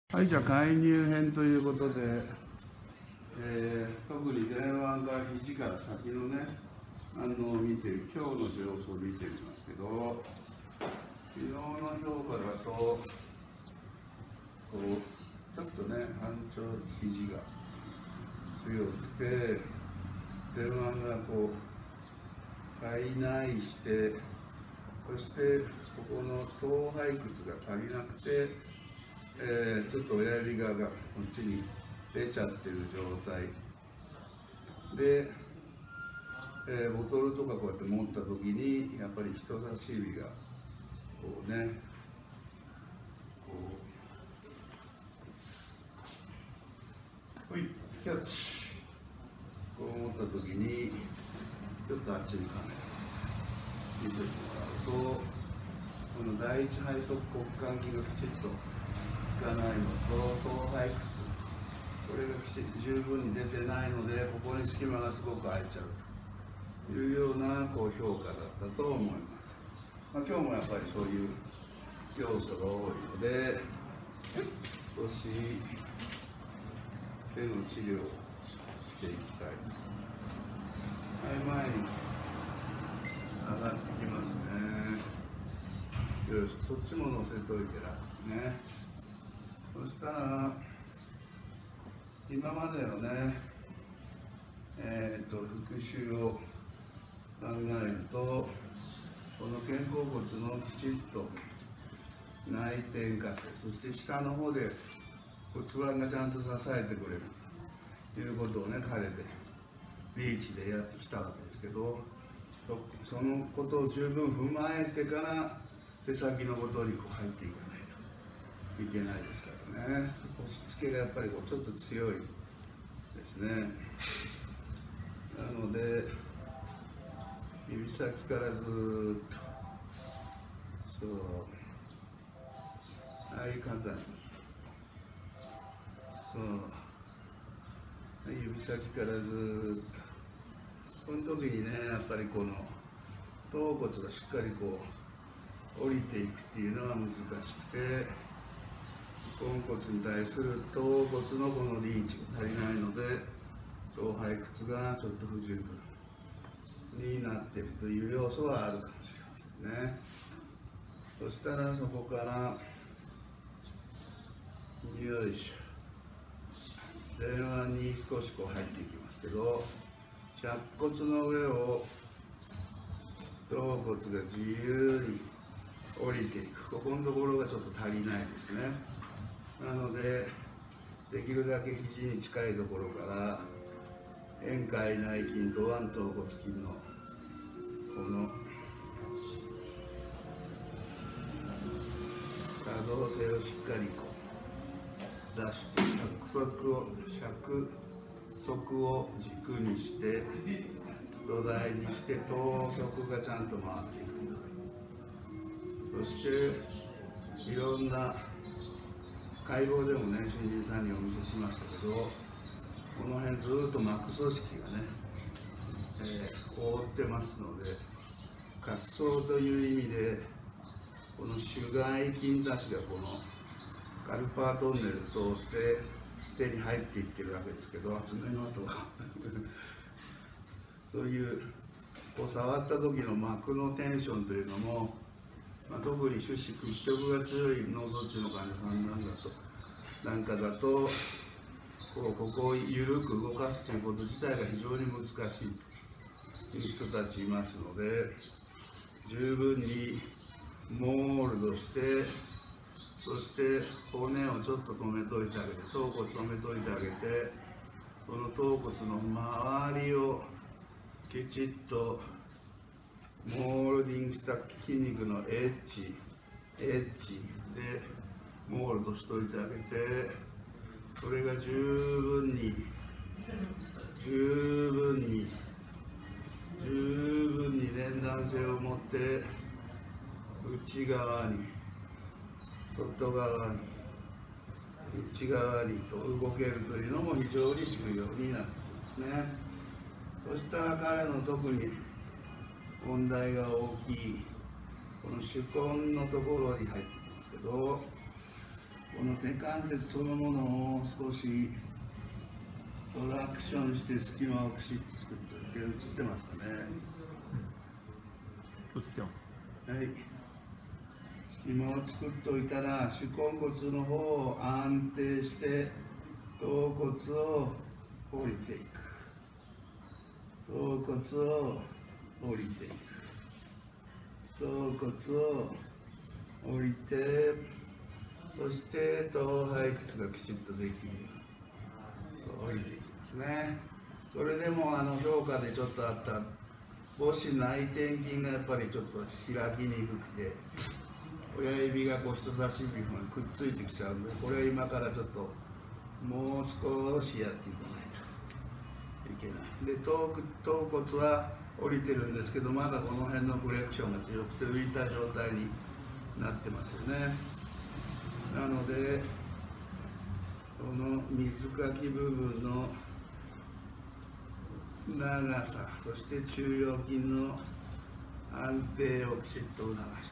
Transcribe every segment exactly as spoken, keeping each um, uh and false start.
はい、じゃあ介入編ということで、えー、特に前腕が肘から先のね、反応を見て、今日の様子を見てみますけど、昨日の評価だと、こう、ちょっとね、反調肘が強くて、前腕がこう、体内して、そして、ここの頭背屈が足りなくて、えー、ちょっと親指側がこっちに出ちゃってる状態で、えー、ボトルとかこうやって持った時にやっぱり人差し指がこうねこうほいキャッチこう持った時にちょっとあっちにカメラ見せてもらうとこの第一背側骨幹筋がきちっと効かないのと頭背屈これが十分に出てないのでここに隙間がすごく空いちゃうというようなこう評価だったと思います、まあ、今日もやっぱりそういう要素が多いので少し手の治療をしていきたいです。はい、前に上がってきますね。よし、そっちも乗せといてらね。そしたら今までのね、えー、と復習を考えるとこの肩甲骨のきちっと内転下性そして下の方で骨盤がちゃんと支えてくれるということをね彼でビーチでやってきたわけですけど そ, そのことを十分踏まえてから手先のことにこう入っていかないといけないですからね。押し付けがやっぱりこうちょっと強いですね。なので指先からずーっとそうああいう簡単にそう指先からずーっとこの時にねやっぱりこの頭骨がしっかりこう降りていくっていうのは難しくて豚骨に対する頭骨のこのリーチが足りないので頭背屈がちょっと不十分になっているという要素はあるかもしれないですね。そしたらそこからよいしょ前腕に少しこう入っていきますけど尺骨の上を頭骨が自由に降りていくここのところがちょっと足りないですね。なのでできるだけ肘に近いところから円界内筋と腕頭骨筋のこの可動性をしっかりこう出して尺側を尺側を軸にして土台にして頭側がちゃんと回っていく。そしていろんな解剖でもね新人さんにお見せしましたけどこの辺ずっと膜組織がね、えー、覆ってますので滑走という意味でこの主外筋たちがこのカルパートンネルを通って手に入っていってるわけですけど爪の跡がそういうこう触った時の膜のテンションというのも、まあ、特に手指屈曲が強い脳卒中の患者さんなんだとなんかだとこうここを緩く動かすということ自体が非常に難しいという人たちいますので十分にモールドしてそして骨をちょっと止めといてあげて頭骨止めといてあげてこの頭骨の周りをきちっとモールディングした筋肉のエッジエッジでモールドしといてあげてそれが十分に十分に十分に連弾性を持って内側に外側に内側にと動けるというのも非常に重要になってきますね。そしたら彼の特に問題が大きいこの手根のところに入ってきますけどここの手関節そのものを少しトラクションして隙間をきちっと作っておいて、映ってますかね。 うん、映ってます。 はい。隙間を作っておいたら、手根骨の方を安定して頭骨を降りていく。頭骨を降りていく。頭骨を降りて、そして頭背屈がきちっとできる。降りていきますね。それでもあの評価でちょっとあった母趾内転筋がやっぱりちょっと開きにくくて、親指がこう人差し指にくっついてきちゃうんで、これは今からちょっともう少しやっていかないといけない。で、頭頭骨は降りてるんですけど、まだこの辺のフレクションが強くて浮いた状態になってますよね。なので、この水かき部分の長さ、そして中腰筋の安定をきちっと促して、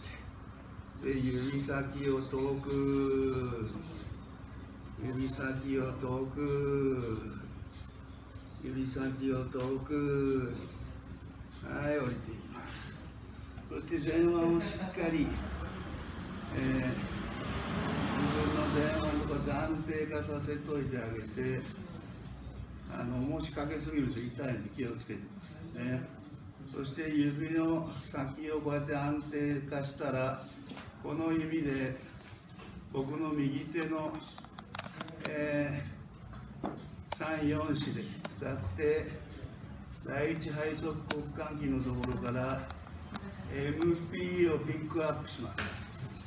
で指先を遠く、指先を遠く、指先を遠く、はい、降りていきます。そして前腕をしっかり、えー、自分の前腕とか安定化させておいてあげて、あのもしかけすぎると痛いので気をつけてくださいね。そして指の先をこうやって安定化したら、この指で僕の右手の、えー、さん、よんしで使って第一背側骨幹筋のところから エムピー をピックアップします。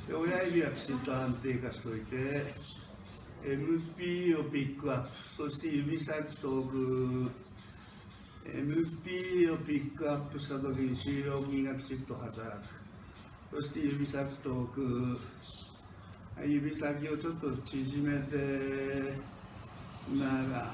で親指はきちっと安定化しておいて エムピー をピックアップ、そして指先遠く エムピー をピックアップしたときに中腰筋がきちっと働く。そして指先遠く、指先をちょっと縮めて長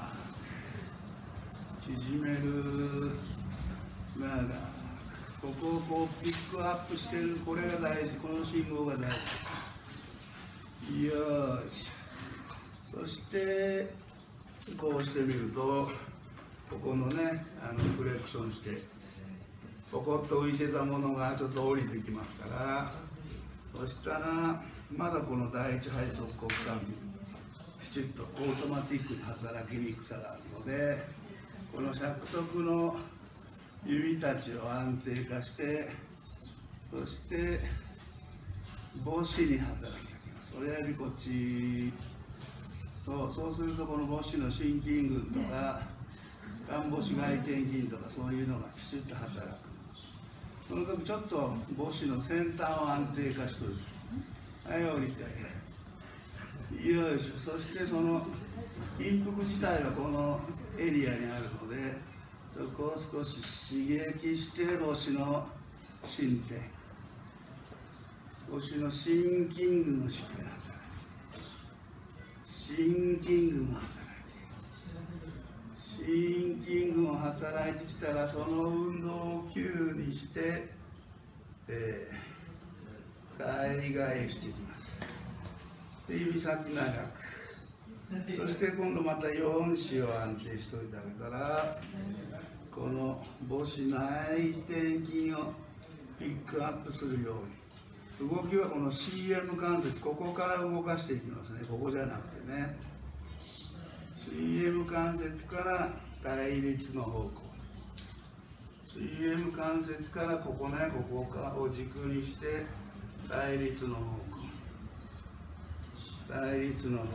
く縮める長く、ここをこうピックアップしてる、これが大事、この信号が大事。よーし。そしてこうしてみると、ここのね、あのフレクションしてポコッと浮いてたものがちょっと降りてきますから、そしたらまだこの第一背側骨幹筋きちっとオートマティックに働きにくさがあるので、この尺足の指たちを安定化して、そして母趾に働きかけます。親指こっち、そうそうするとこの母趾の心筋群とか眼母趾外転筋とかそういうのがきちっと働く。その時ちょっと母趾の先端を安定化しておいて、はい、降りてあげる。よいしょ。そしてその陰腹自体はこのエリアにあるので、そこを少し刺激して母趾の伸展、母趾の心筋群のしっかり働く。心筋群が働いている。心筋群が働いてきたら、その運動を急にして、えー、返り返していきます。で指先長く、そして今度またよんしを安定しておいてあげたら、この母趾内転筋をピックアップするように、動きはこの シーエム 関節、ここから動かしていきますね。ここじゃなくてね、 シーエム 関節から対立の方向、 シーエム 関節からここね、ここを軸にして対立の方向、対立の方向、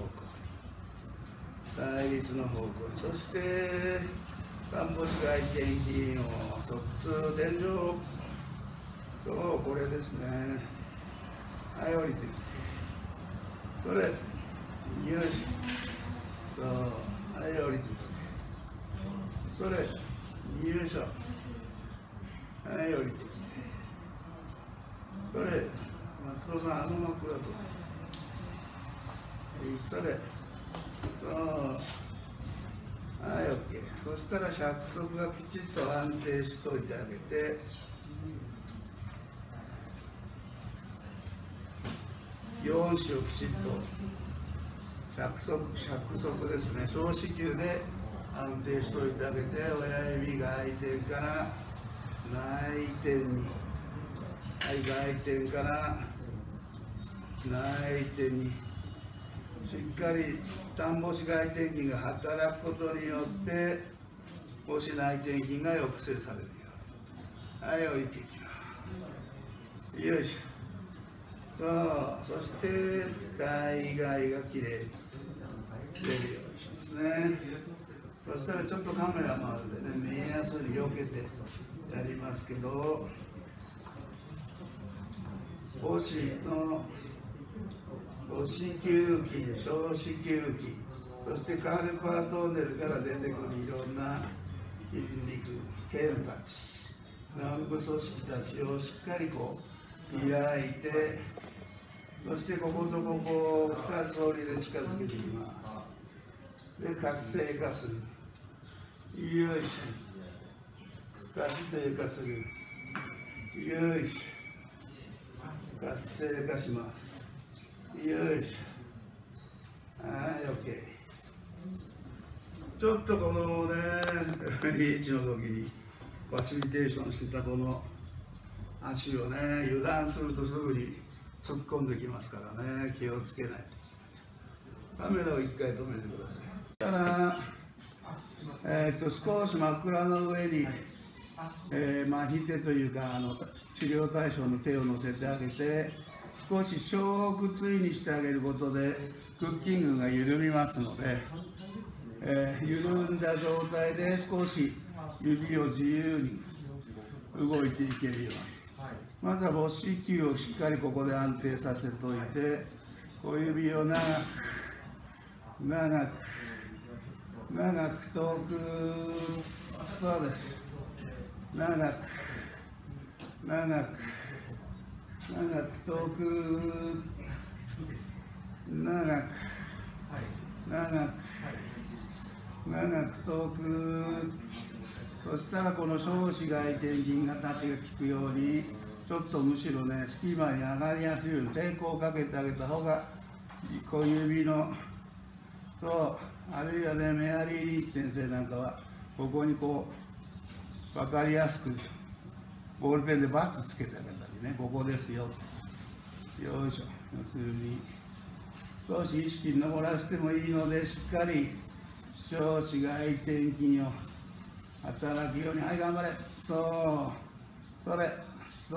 対立の方向、そして眼母趾外転筋を側通天井と、これですね。はい、降りてきて、これ、よいしょ、そう、はい、降りてきて、それ、よいしょ、はい、降りてきて、それ、松尾さん、あの枕と、それ、そう、はい、OK。そしたら尺足がきちっと安定しといてあげて、よんしをきちっと尺足、尺足ですね。小子宮で安定しておいてあげて、親指外転から内転に、はい、外転から内転に、しっかり丹母子外転筋が働くことによって母子内転筋が抑制されるように。はい、降りていきます。よいしょ。そう、そして外外がきれいに出るようにしますね。そしたらちょっとカメラもあるんでね、見えやすいに避けてやりますけど、母子の母子球筋、小子球筋、そしてカールパートンネルから出てくるいろんな筋肉、腱たち、軟部組織たちをしっかりこう開いて、そしてこことここをふたつ折りで近づけていきます。で、活性化する。よいしょ。活性化する。よいしょ。活性化します。よいしょ。はい、OK。ちょっとこのね、リーチの時にファシリテーションしてたこの足をね、油断するとすぐに突っ込んできますからね、気をつけない。カメラを一回止めてください。だから、えー、と少し枕の上に、えー、麻痺手というかあの治療対象の手を乗せてあげて、少し小屈位にしてあげることで腹筋群が緩みますので、えー、緩んだ状態で少し指を自由に動いていけるように。まずは母子球をしっかりここで安定させておいて、小指を長く長く長く遠く、そうです、長く長く長く遠く、長く長く長く遠く。そしたらこの小子外転筋がたちが効くように、ちょっとむしろね、隙間に上がりやすいように抵抗をかけてあげた方が、小指の、そう、あるいはね、メアリー・リーチ先生なんかは、ここにこう、分かりやすく、ボールペンでバツつけてあげたりね、ここですよ。よいしょ。要するに、少し意識に上らせてもいいので、しっかり小子外転筋を働くように、はい、頑張れ。そう、それ、そう、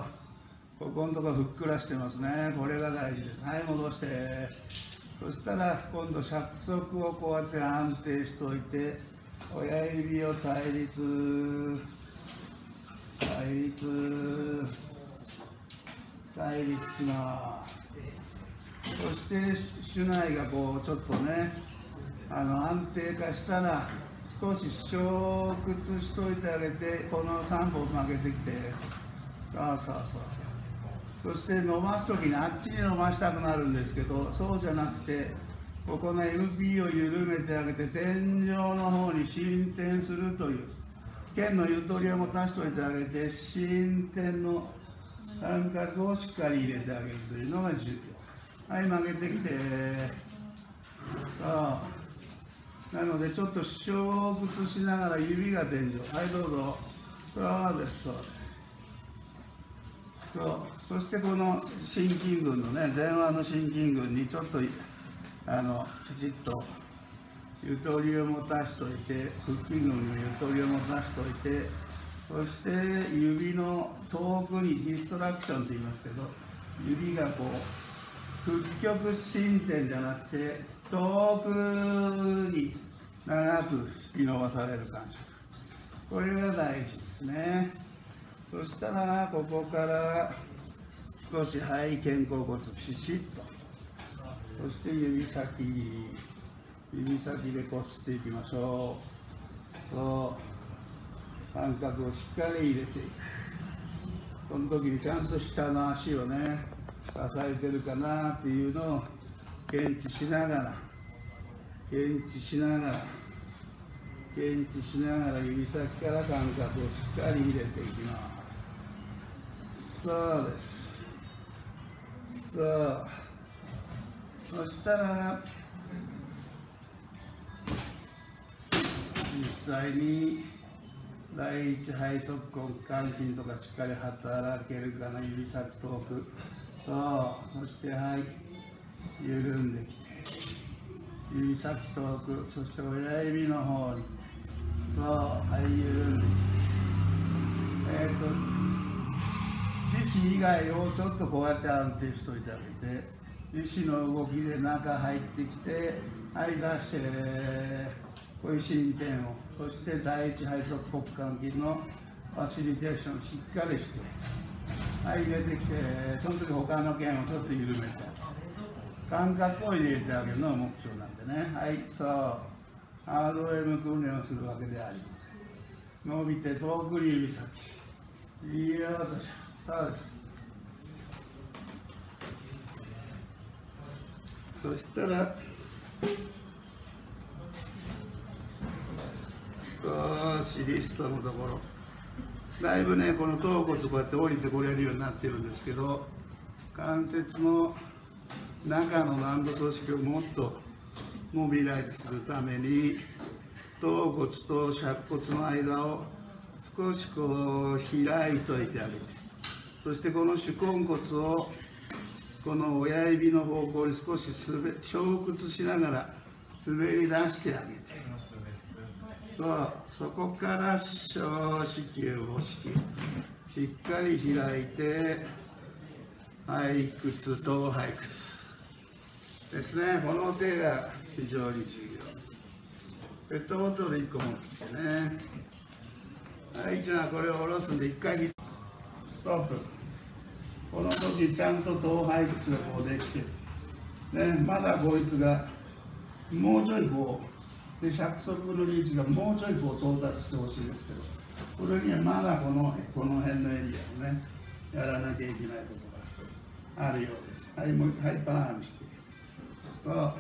ここのところふっくらしてますね。これが大事です。はい、戻して。そしたら、今度、尺足をこうやって安定しておいて、親指を対立、対立、対立します。そして、主内がこう、ちょっとね、あの安定化したら、少し小屈しといてあげて、このさんぼん曲げてきて、そうそうそうそう。そして伸ばすときにあっちに伸ばしたくなるんですけど、そうじゃなくて、ここの エムピー を緩めてあげて、天井の方に伸展するという、腱のゆとりを持たせておいてあげて、伸展の感覚をしっかり入れてあげるというのが重要。はい、曲げてきて、そう。なのでちょっと小屈しながら指が天井。はい、どうぞ。そうです、そうです。そう。そしてこの心筋群のね、前腕の心筋群にちょっとあのきちっとゆとりを持たしておいて、腹筋群のゆとりを持たしておいて、そして指の遠くにディストラクションと言いますけど、指がこう屈曲伸展じゃなくて遠くに長く引き伸ばされる感じ。これが大事ですね。そしたらここから少し、はい、肩甲骨ピシッと、そして指先指先でこすっていきましょう。そう感覚をしっかり入れていく。この時にちゃんと下の足をね支えてるかなっていうのを検知しながら検知しながら検知しながら指先から感覚をしっかり入れていきます。そうです。そう。そしたら際に第一背側根肝筋とかしっかり働けるかな。指先遠く、そう、そしてはい緩んできて、指先遠く、そして親指の方に、そう、はい緩んできて、えっ、ー、と自身以外をちょっとこうやって安定しといてあげて、自身の動きで中入ってきて、はい出して、こういう伸展を、そして第一背側骨幹筋のファシリテーションをしっかりして、はい出てきて、その時他の腱をちょっと緩めて、感覚を入れてあげるのが目標なんでね。はい、そう、アールオーエム訓練をするわけであり、伸びて遠くに指先、いいよとし、そうです。そしたら少しリストのところ、だいぶねこの頭骨こうやって降りてこれるようになってるんですけど、関節の中の軟部組織をもっとモビライズするために、頭骨と尺骨の間を少しこう開いといてあげて、そしてこの手根骨をこの親指の方向に少し衝屈しながら滑り出してあげて、そう、そこから小子宮母子宮しっかり開いて、背屈頭背屈ですね。この手が非常に重要。ペットボトルいっこ持ってきてね。はい、じゃあこれを下ろすんでいっかいストップ。この時ちゃんと頭背屈がこうできてる、ね、まだこいつがもうちょいこうで尺側のリーチがもうちょいこう到達してほしいですけど、これにはまだこのこの辺のエリアをねやらなきゃいけないことがあるようです。はい、もうはいパーンしてと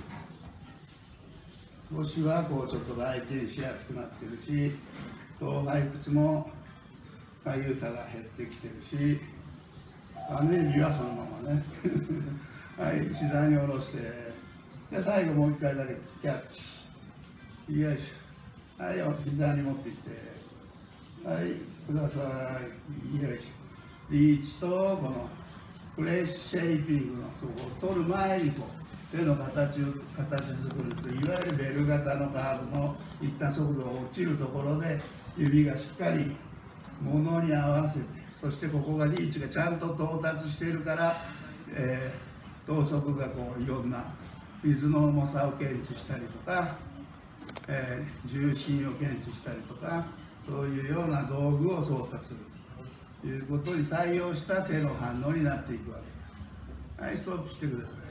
腰はこうちょっと来店しやすくなってるし、頭背屈も左右差が減ってきてるし、姉指はそのままねはい、膝に下ろして、で最後もう一回だけキャッチ、よいしょ、はい、膝に持ってきて、はいください、よいしょ、リーチとこのフレッシュシェイピングのとこを取る前にこう手の形を形作ると、いわゆるベル型のカーブの一旦速度が落ちるところで指がしっかり物に合わせて、そしてここがリーチがちゃんと到達しているから、えー、等速がこういろんな水の重さを検知したりとか、えー、重心を検知したりとか、そういうような道具を操作するということに対応した手の反応になっていくわけです。はい、ストップしてください。